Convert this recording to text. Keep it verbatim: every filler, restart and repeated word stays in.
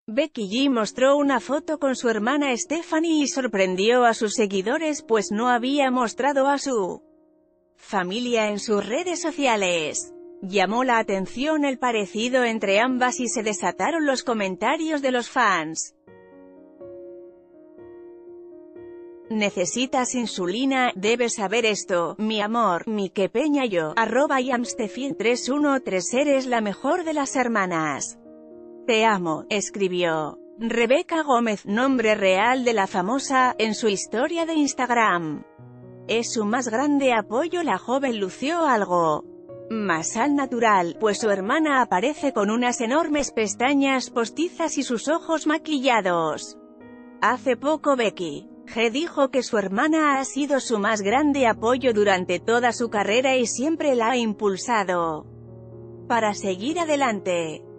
Becky G mostró una foto con su hermana Stephanie y sorprendió a sus seguidores pues no había mostrado a su familia en sus redes sociales. Llamó la atención el parecido entre ambas y se desataron los comentarios de los fans. ¿Necesitas insulina? Debes saber esto, mi amor, mi que peña yo, arroba yamstefin tres uno tres eres la mejor de las hermanas. Te amo, escribió Rebeca Gómez, nombre real de la famosa, en su historia de Instagram. Es su más grande apoyo. La joven lució algo más al natural, pues su hermana aparece con unas enormes pestañas postizas y sus ojos maquillados. Hace poco Becky G dijo que su hermana ha sido su más grande apoyo durante toda su carrera y siempre la ha impulsado para seguir adelante.